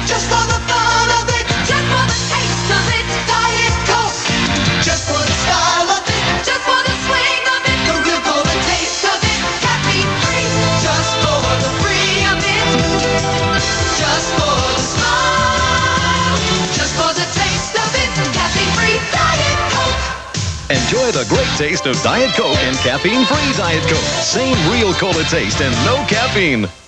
Just for the fun of it, just for the taste of it, Diet Coke. Just for the style of it, just for the swing of it, the real cola taste of it, caffeine free. Just for the free of it, just for the smile, just for the taste of it, caffeine free Diet Coke. Enjoy the great taste of Diet Coke and caffeine-free Diet Coke. Same real cola taste and no caffeine.